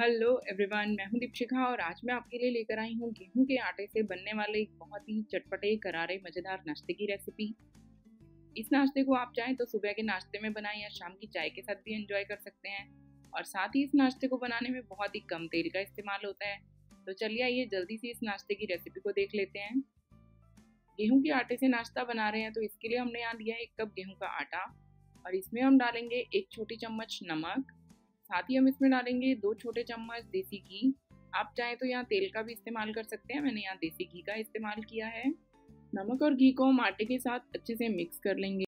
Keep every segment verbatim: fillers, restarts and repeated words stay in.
Hello everyone, मैं हूं दीपशिखा और आज मैं आपके लिए लेकर आई हूं गेहूं के आटे से बनने वाले एक बहुत ही चटपटे करारे मज़ेदार नाश्ते की रेसिपी। इस नाश्ते को आप चाहें तो सुबह के नाश्ते में बनाएं या शाम की चाय के साथ भी एंजॉय कर सकते हैं। और साथ ही इस नाश्ते को बनाने में बहुत ही कम तेल का इस्तेमाल होता है। तो चलिए आइए जल्दी से इस नाश्ते की रेसिपी को देख लेते हैं। गेहूँ के आटे से नाश्ता बना रहे हैं तो इसके लिए हमने यहाँ लिया है एक कप गेहूँ का आटा और इसमें हम डालेंगे एक छोटी चम्मच नमक। साथ ही हम इसमें डालेंगे दो छोटे चम्मच देसी घी। आप चाहें तो यहाँ तेल का भी इस्तेमाल कर सकते हैं, मैंने यहाँ देसी घी का इस्तेमाल किया है। नमक और घी को हम आटे के साथ अच्छे से मिक्स कर लेंगे।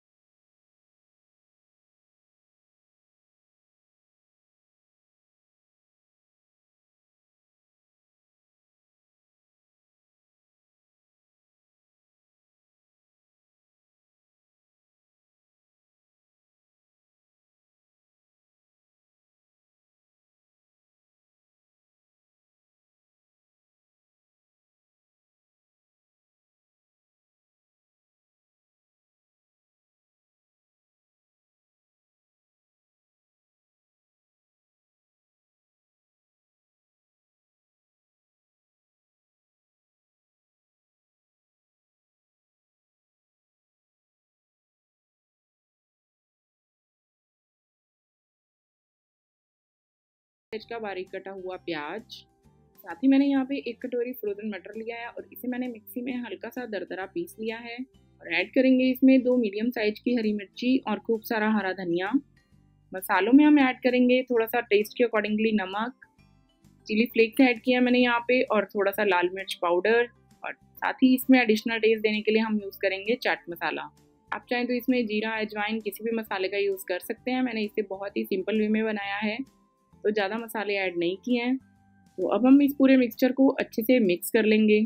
प्याज का बारीक कटा हुआ प्याज, साथ ही मैंने यहाँ पे एक कटोरी फ्रोजन मटर लिया है और इसे मैंने मिक्सी में हल्का सा दरदरा पीस लिया है। और ऐड करेंगे इसमें दो मीडियम साइज की हरी मिर्ची और खूब सारा हरा धनिया। मसालों में हम ऐड करेंगे थोड़ा सा टेस्ट के अकॉर्डिंगली नमक, चिली फ्लेक्स ऐड किया मैंने यहाँ पे और थोड़ा सा लाल मिर्च पाउडर। और साथ ही इसमें एडिशनल टेस्ट देने के लिए हम यूज़ करेंगे चाट मसाला। आप चाहें तो इसमें जीरा अजवाइन किसी भी मसाले का यूज़ कर सकते हैं, मैंने इसे बहुत ही सिंपल वे में बनाया है तो ज़्यादा मसाले ऐड नहीं किए हैं। तो अब हम इस पूरे मिक्सचर को अच्छे से मिक्स कर लेंगे।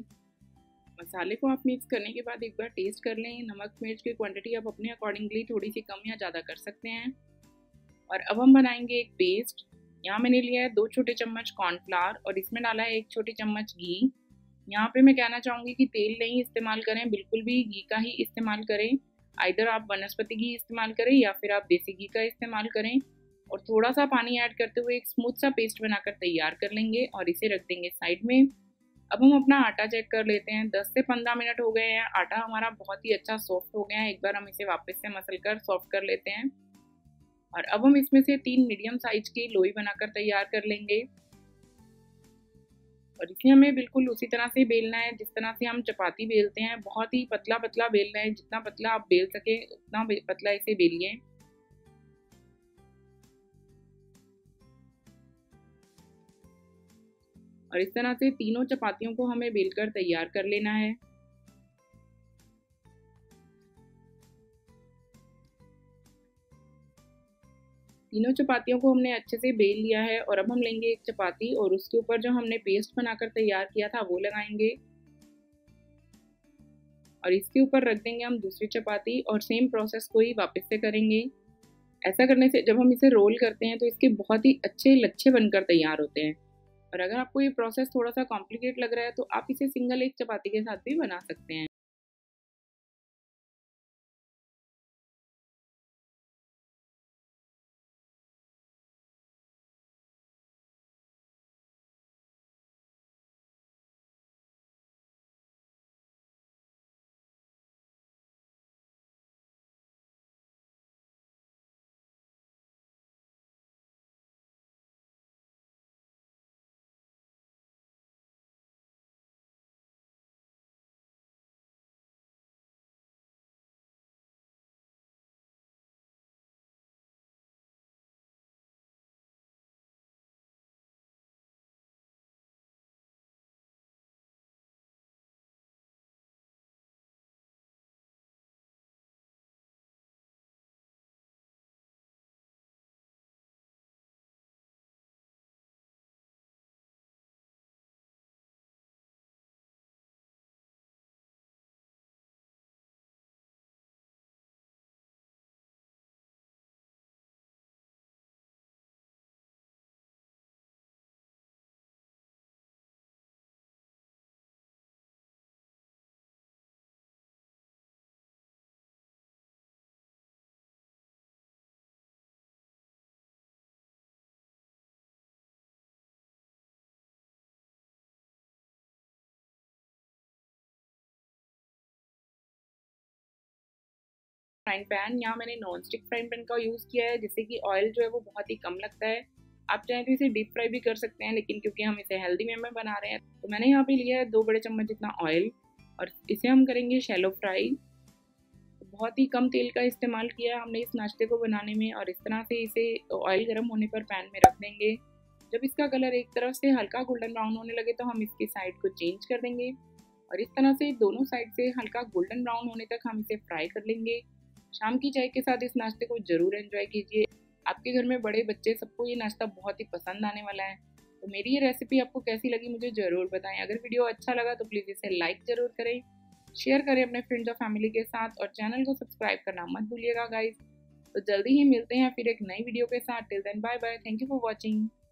मसाले को आप मिक्स करने के बाद एक बार टेस्ट कर लें। नमक मिर्च की क्वांटिटी आप अपने अकॉर्डिंगली थोड़ी सी कम या ज़्यादा कर सकते हैं। और अब हम बनाएंगे एक पेस्ट। यहाँ मैंने लिया है दो छोटे चम्मच कॉर्नफ्लावर और इसमें डाला है एक छोटी चम्मच घी। यहाँ पे मैं कहना चाहूँगी कि तेल नहीं इस्तेमाल करें, बिल्कुल भी घी का ही इस्तेमाल करें। आइदर आप वनस्पति घी इस्तेमाल करें या फिर आप देसी घी का इस्तेमाल करें। और थोड़ा सा पानी ऐड करते हुए एक स्मूथ सा पेस्ट बनाकर तैयार कर लेंगे और इसे रख देंगे साइड में। अब हम अपना आटा चेक कर लेते हैं। दस से पंद्रह मिनट हो गए हैं, आटा हमारा बहुत ही अच्छा सॉफ्ट हो गया है। एक बार हम इसे वापस से मसल कर सॉफ्ट कर लेते हैं। और अब हम इसमें से तीन मीडियम साइज की लोई बनाकर तैयार कर लेंगे। और इसे हमें बिल्कुल उसी तरह से बेलना है जिस तरह से हम चपाती बेलते हैं। बहुत ही पतला पतला बेलना है, जितना पतला आप बेल सके उतना पतला इसे बेलिए। और इस तरह से तीनों चपातियों को हमें बेलकर तैयार कर लेना है। तीनों चपातियों को हमने अच्छे से बेल लिया है और अब हम लेंगे एक चपाती और उसके ऊपर जो हमने पेस्ट बनाकर तैयार किया था वो लगाएंगे। और इसके ऊपर रख देंगे हम दूसरी चपाती और सेम प्रोसेस को ही वापस से करेंगे। ऐसा करने से जब हम इसे रोल करते हैं तो इसके बहुत ही अच्छे लच्छे बनकर तैयार होते हैं। और अगर आपको ये प्रोसेस थोड़ा सा कॉम्प्लिकेट लग रहा है तो आप इसे सिंगल एक चपाती के साथ भी बना सकते हैं। फ्राइंग पैन, यहाँ मैंने नॉन स्टिक फ्राइंग पैन का यूज़ किया है, जिससे कि ऑयल जो है वो बहुत ही कम लगता है। आप चाहें तो इसे डीप फ्राई भी कर सकते हैं, लेकिन क्योंकि हम इसे हेल्दी वे में बना रहे हैं तो मैंने यहाँ पे लिया है दो बड़े चम्मच जितना ऑयल और इसे हम करेंगे शैलो फ्राई। बहुत ही कम तेल का इस्तेमाल किया है हमने इस नाश्ते को बनाने में और इस तरह से इसे ऑयल गर्म होने पर पैन में रख देंगे। जब इसका कलर एक तरफ से हल्का गोल्डन ब्राउन होने लगे तो हम इसकी साइड को चेंज कर देंगे और इस तरह से दोनों साइड से हल्का गोल्डन ब्राउन होने तक हम इसे फ्राई कर लेंगे। शाम की चाय के साथ इस नाश्ते को ज़रूर एंजॉय कीजिए। आपके घर में बड़े बच्चे सबको ये नाश्ता बहुत ही पसंद आने वाला है। तो मेरी ये रेसिपी आपको कैसी लगी मुझे ज़रूर बताएं। अगर वीडियो अच्छा लगा तो प्लीज़ इसे लाइक ज़रूर करें, शेयर करें अपने फ्रेंड्स और फैमिली के साथ और चैनल को सब्सक्राइब करना मत भूलिएगा गाइस। तो जल्दी ही मिलते हैं फिर एक नई वीडियो के साथ। Till then bye bye, thank you for watching.